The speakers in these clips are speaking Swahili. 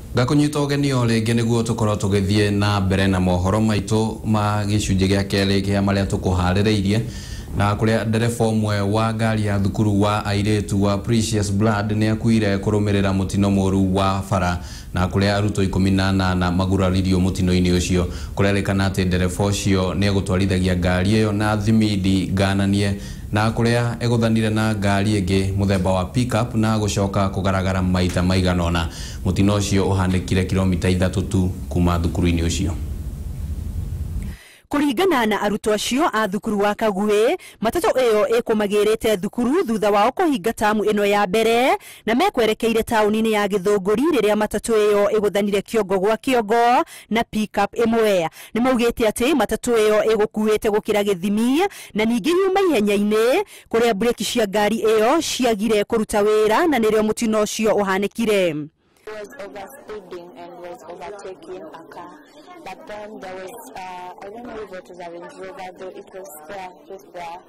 Gakunyita ugeni rĩngĩ nĩguo tukorwo tugithie na mbere na mohoro maitũ ma gĩcunjĩ gĩa kerĩ kĩa marĩa tukuharĩrĩirie na kuria ndereba ũmwe wa ngari ya thukuru wa airĩtu wa Precious Blood nĩ akuire kũrũmĩrĩra mutino mũru wa bara na kuria arutwo 18 maguraririo mutino-inĩ ũcio. Kũrerĩkana atĩ ndereba ũcio nĩ egũtwarithagia ngari ĩyo na thimindi ngananie na kuria eguthanire na ngari ĩngĩ muthemba wa pickup na gucoka kugaragara maita maiganona. Mutino ũcio uhanĩkire kilomita 3 tu kuma thukuru-inĩ ũcio. Kuringana na arutwo acio a thukuru wa Kaguĩ, matatu ĩyo ĩkũmagĩrĩte thukuru thutha wao kũhinga tamu ĩno ya mbere na mekwerekeire taũni-inĩ ya Gĩthũngũri rĩrĩa matatu ĩyo ĩgũthanire kĩongo gwa kĩongo na pickup ĩmwe. Nĩ maugĩte atĩ matatu ĩyo ĩgũkuĩte gũkĩra gĩthimi na ningĩ yuma ihenya-inĩ kũrĩa breki cia ngari ĩyo ciagire kũruta wĩra na nĩrĩo mutino ũcio ũhanĩkire. Was overspeeding and was overtaking a car. But then there was, I don't know if it was a Range Rover, though it was there, just there,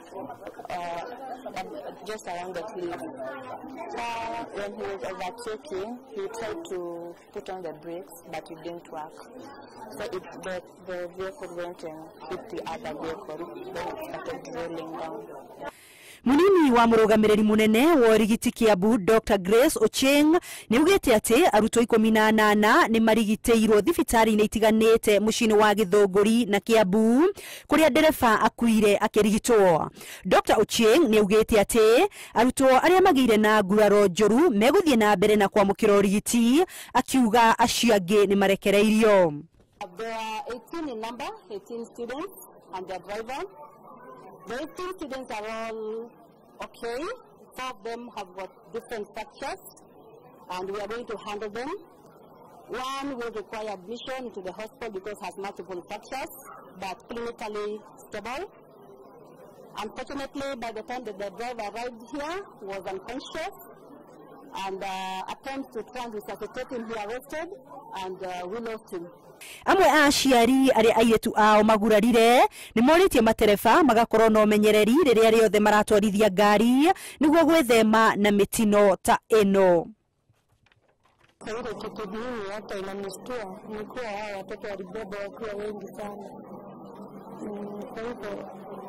just around the cliff. When he was overtaking, he tried to put on the brakes, but it didn't work. So the vehicle went and hit the other vehicle, then it started rolling down. Munini wa murugamiriri munene wa rigiti Kiambu Dr. Grace Ocheng ni ugete ati arutwo 18 ni marigiteirwo thibitari-inĩ itiganĩte mucini wa Gĩthũngũri na Kiambu kuria ndereba akuire akirigitwo. Dr. Ocheng ni ugete ati arutwo aria magire na nguraro njoru meguthie na mbere na kwamũkĩra ũrigiti akiuga acio angĩ ni marekereirio. There are 18 in number, 18 students and their driver. The 18 students are all okay. 4 of them have got different fractures and we are going to handle them. One will require admission into the hospital because has multiple fractures but clinically stable. Unfortunately, by the time that the driver arrived here, he was unconscious and attempts to try and resuscitate him, he arrested and we lost him. Amwe a aciari aria airĩtu ao magurarire ni morĩtie matereba magakorwo na ũmenyereri rĩrĩa rĩothe maratwarithia ngari nĩguo gwĩthema na mĩtino ta ĩno. Ile kitu hii hata inamshtua ni kuwa hao watoto walibeba wakiwa wengi sana. Kwa hivyo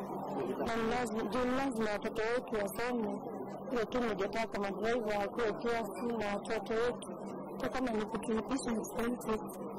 lazima watoto wetu wasome. Ile tu ningetaka madriver wakuwe kiasi na watoto wetu. Hata kama ni kutulipisha expenses.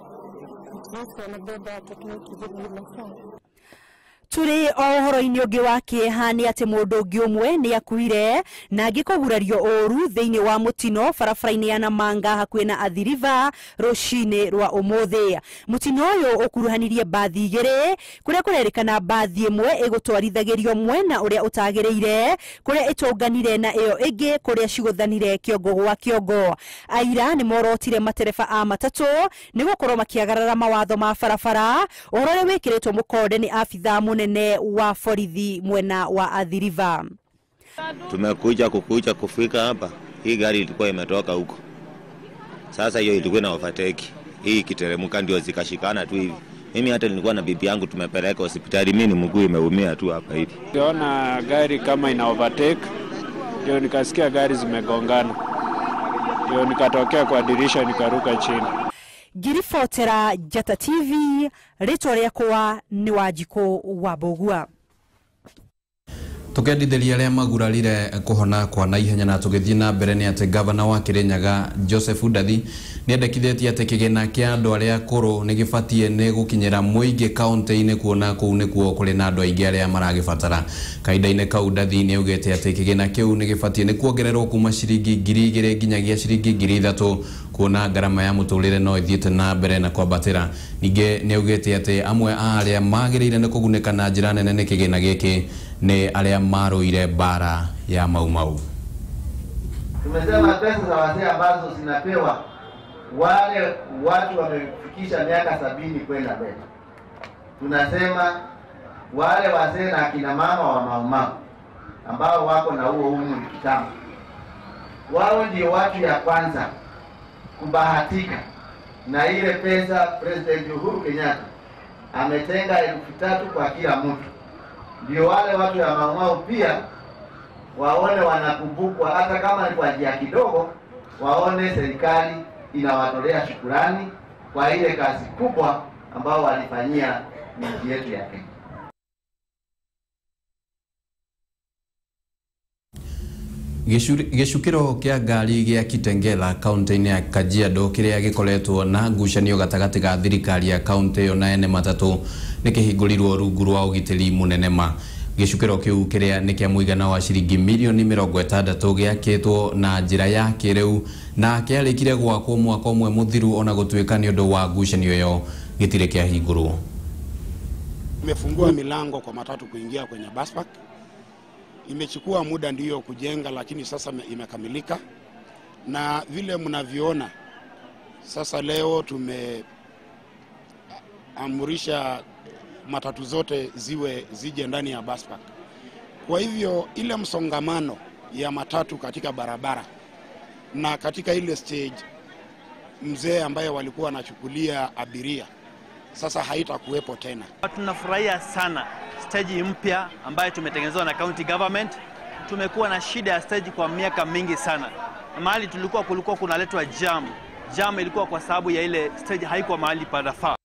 Turi ohoro-inĩ ũngĩ wa kĩeha nĩ atĩ mũndũ ũngĩ ũmwe nĩ akuire na angĩ kũgurario ũru thĩinĩ wa mũtino barabara-inĩ ya Namanga hakuhĩ na Athi River rũcinĩ rwa ũmũthĩ. Mũtino ũyũ ũkuruhanirie mbathi igĩrĩ kũrĩa kũrerĩkana mbathi ĩmwe ĩgũtwarithagĩrio mwena ũrĩa ũtagĩrĩire kũrĩa ĩtũnganire na ĩyo ĩngĩ kũrĩa cigũthanire kĩongo gwa kĩongo. Aira nĩ morotire matereba a matatũ nĩ gũkorwo makĩagarara mawatho ma barabara ũhoro ũrĩa wĩkĩrĩtwo mũkonde nĩ abithaa munene wa borithi mwena wa Athi River. Tumekuja kufika hapa, hii gari ilikuwa imetoka huko. Sasa hiyo ilikuwa na overtake. Hii kiteremka ndio zikashikana tu hivi. Mimi hata nilikuwa na bibi yangu tumepeleka hospitali, mimi ni mguu imeumia tu hapa hivi. Niona gari kama ina overtake, ndio nikasikia gari zimegongana. Ndio nikatokea kwa dirisha nikaruka chini. Girifotera Jata TV, rĩtwa rĩakwa nĩ Wanjikũ wa Mbũgua. Tukendithĩria arĩa magurarire kuhona kwa naihenya na tũgĩthiĩ na mbere nĩ atĩ gavana wa Kĩrĩnyaga Joseph Ndathi nĩendekithĩtie atĩ kĩgĩna kĩa andũ arĩa akũrũ nĩ gĩbatiĩ nĩ gũkinyĩra mũingĩ kaunti-inĩ kuona kũu nĩkuo kũrĩ na andũ aingĩ arĩa maragĩbatara. Kahinda-inĩ kau Ndathi nĩ augĩte atĩ kĩgĩna kĩu nĩ gĩbatiĩ nĩ kuongererwo kuma ciringi 2,000 nginyagia ciringi 3,000 kuona ngarama ya mũtũrĩre no ĩthiĩte na mbere na kwambatĩra. Ningĩ nĩ augĩte atĩ amwe a arĩa magĩrĩire nĩ kũgunĩka na njĩra nene nĩ kĩgĩna gĩkĩ ni arĩa marũire bara ya Mau Mau. Tumesema pesa za wazee ambazo zinapewa wale watu wamefikisha miaka 70 kwenda mbele. Tunasema wale wazee na akina mama wa Mau Mau ambao wako na huo umri kitambo, wao ndio watu ya kwanza kubahatika na ile pesa President Uhuru Kenyatta ametenga 3,000 kwa kila mtu. Ndio wale watu ya Mau Mau pia waone wanakumbukwa, hata kama ni kwa njia kidogo, waone serikali inawatolea shukurani kwa ile kazi kubwa ambao walifanyia nchi yetu ya Kenya. Gicukiro kia ngari gia Kitengela kaunti-ini ya Kajiado kiria gikoretwo na ngucanio gatagati ga thirikari ya kaunti yo na ene matatu nikihingurirwo rungu rwa ugitiri munene ma. Gicukiro kiu kiria ni kia muigana wa ciringi milioni 60 giakitwo na njira ya kiriu na kiarikire gwakwo mwaka umwe muthiru ona gutwika ni undu wa ngucanio yo gitire kia hingurwo. Imefungua milango kwa matatu kuingia kwenye bus park. Imechukua muda ndiyo kujenga, lakini sasa imekamilika. Na vile mnaviona sasa, leo tumeamurisha matatu zote zije ndani ya bus park. Kwa hivyo ile msongamano ya matatu katika barabara na katika ile stage mzee ambaye walikuwa wanachukulia abiria sasa haitakuwepo tena. Tunafurahia sana stage mpya ambayo tumetengenezwa na county government. Tumekuwa na shida ya stage kwa miaka mingi sana. Mahali kulikuwa kunaletwa jam. Jam ilikuwa kwa sababu ya ile stage haikuwa mahali panafaa.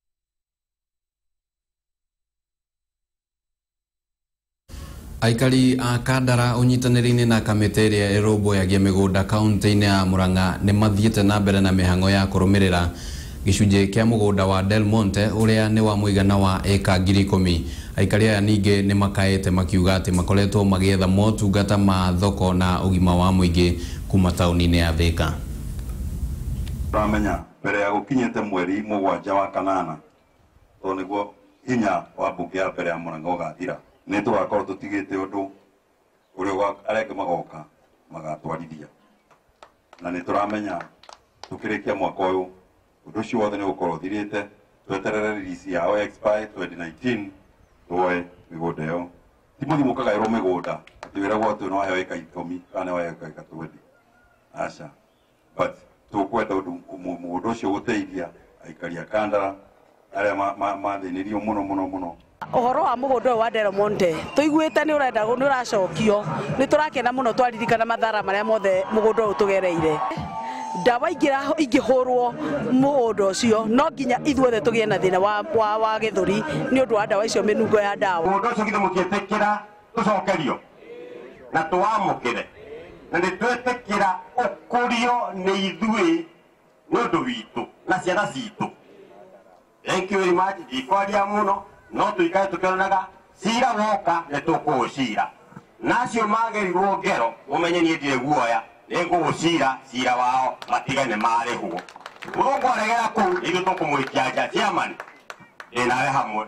Aikari a Kandara unyitanĩri-inĩ na kamĩtĩ ĩrĩa ĩrũmbũyagia mĩgũnda kaunti-inĩ ya Murang'a nĩ mathiĩte na mbere na mĩhang'o ya kũrũmĩrĩra gĩcunjĩ kĩa mũgũnda wa Del Monte ũrĩa nĩ wa mũigana wa eka 10,000. Aikari aya ningĩ nĩ makaĩte makiuga atĩ makoretwo magĩetha motungata ma thoko na ũgima wa mũingĩ kuma taũni-inĩ ya Thika. Turamenya mbere ya gũkinyĩte mweri 7 wa kanana to nĩguo hinya wa mbunge ya mbere ya Murang'a ũgathira. Nĩ tũgakorwo tũtigĩte ũndũ ũrĩa arĩa magoka magatwarithia, na nĩ tũramenya tũkĩrĩkia mwaka ũyũ ũndũ ũcio wothe nĩ ũgũkorwo ũthirĩte. Tweterere release ya expire 2019 tuoe mĩgũnda ĩyo. Ti mũthimo kagaĩrwo mĩgũnda atĩ wĩragwo atĩ no aheo eka 10 kana waheo eka 20. Aca, but tũkwenda mũndũ ũcio gũteithia aikari a Kandara arĩa mathĩnĩrio mũno. Ũhoro wa mũgũnda wa Del Monte tũiguĩte nĩ ũrenda nĩ ũracokio, nĩ tũrakena mũno, twaririkana mathara marĩa mothe mũgũnda ũyũ tũgereire. Ndawa ingĩhũrwo mũgũnda ũcio no nginya ithuothe tũgĩe na thĩna wa gĩthũri nĩ ũndũ wa ndawa icio, mĩnungo ya ndawa. Mũgũnda ũcio githĩ mũkĩtĩkĩra tũcokerio na tũwamũkĩre na nĩ twetĩkĩra ũkũrio nĩ ithuĩ nĩ ũndũ witũ na ciana citũ. Thank you very much. Ndikwaria mũno no tũikare tũkĩonaga cira woka nĩ tũkũũcira, nacio magerirwo ngero mũmenye niĩ ndirĩ guoya, nĩ ngũgũcira cira wao matigane marĩhwo. Mũgũkwaregera kũu ithuĩ tũkũmũikia nja. Chairman, nawe hamwe.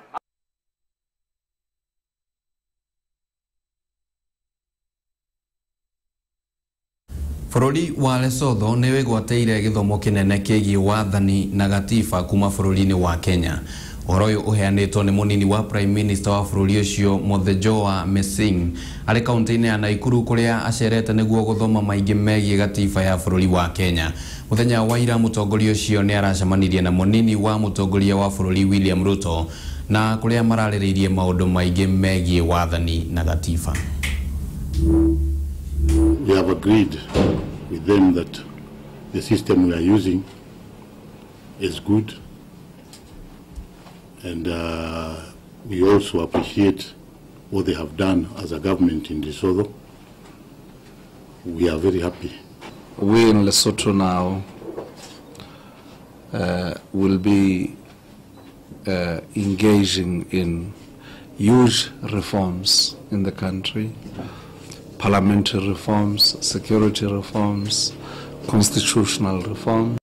Bũrũri wa Lesotho nĩ wĩgwatĩire gĩthomo kĩnene kĩgiĩ wathani na gatiba kuma bũrũri-inĩ wa Kenya. Ũhoro ũyũ ũheanĩtwo nĩ mũnini wa Prime Minister wa bũrũri ũcio Mothejoa Messing arĩ kaunti-inĩ ya Nakuru kũrĩa acerete nĩguo gũthoma maingĩ megiĩ gatiba ya bũrũri wa Kenya. Mũthenya wa ira mũtongoria ũcio nĩ aracemanirie na mũnini wa mũtongoria wa bũrũri William Ruto na kũrĩa mararĩrĩirie maũndũ maingĩ megiĩ wathani na gatiba. We have agreed with them that the system we are using is good, and we also appreciate what they have done as a government in Lesotho. We are very happy. We in Lesotho now will be engaging in huge reforms in the country. Parliamentary reforms, security reforms, constitutional reform.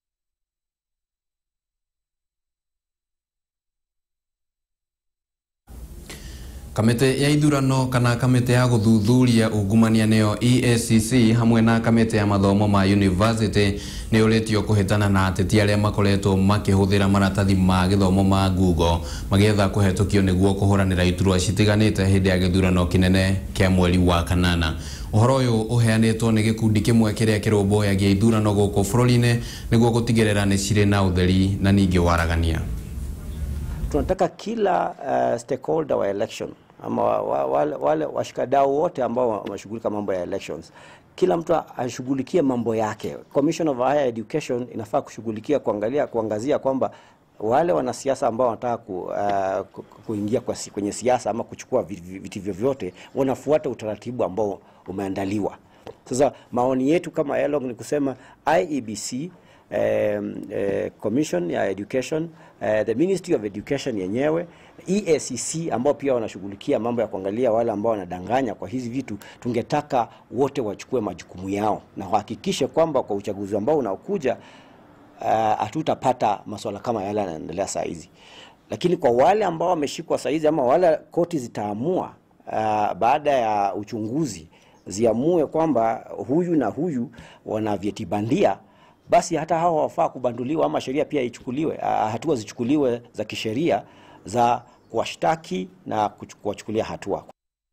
Kamĩtĩ ya ithurano kana kamĩtĩ ya gũthuthuria ungumania nĩyo EACC hamwe na kamĩtĩ ya mathomo ma university nĩ ũrĩtio kũhĩtana na ateti arĩa makoretwo makĩhũthĩra maratathi ma gĩthomo ma Google magĩetha kũhetũkio nĩguo kũhũranĩra iturwa citiganĩte hĩndĩ ya gĩthurano kĩnene kĩa mweri wa kanana. Ũhoro ũyũ ũheanĩtwo nĩ gĩkundi kĩmwe kĩrĩa kĩrũmbũyagia ithurano gũkũ bũrũri-inĩ nĩguo gũtigĩrĩra nĩ cirĩ na ũtheri na ningĩ waragania. Tunataka kila stakeholder wa election ama wale washikadau wote ambao wanashughulika mambo ya elections, kila mtu ashughulikie mambo yake. Commission of Higher Education inafaa kushughulikia kuangazia kwamba wale wanasiasa ambao wanataka kuingia kwenye siasa ama kuchukua viti vyovyote wanafuata utaratibu ambao umeandaliwa. Sasa maoni yetu kama ELOG ni kusema IEBC, Commission ya Education, the Ministry of Education yenyewe, EACC ambao pia wanashughulikia mambo ya kuangalia wale ambao wanadanganya kwa hizi vitu, tungetaka wote wachukue majukumu yao na wahakikishe kwamba kwa uchaguzi ambao unaokuja hatutapata masuala kama yale yanaendelea saa hizi. Lakini kwa wale ambao wameshikwa saa hizi ama wale koti zitaamua baada ya uchunguzi ziamue kwamba huyu na huyu wana vyeti bandia, basi hata hao wafaa kubanduliwa ama sheria pia ichukuliwe, hatua zichukuliwe za kisheria za kuwashtaki na kuwachukulia hatua.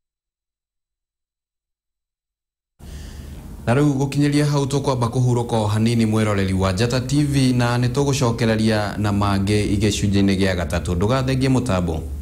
Na riu gukinyeria hau tukwamba kuhuruka hanini mwiroreri wa Njata TV na nitugucokereria na mange igicunjini gia gatatu ndugathengie mutambo.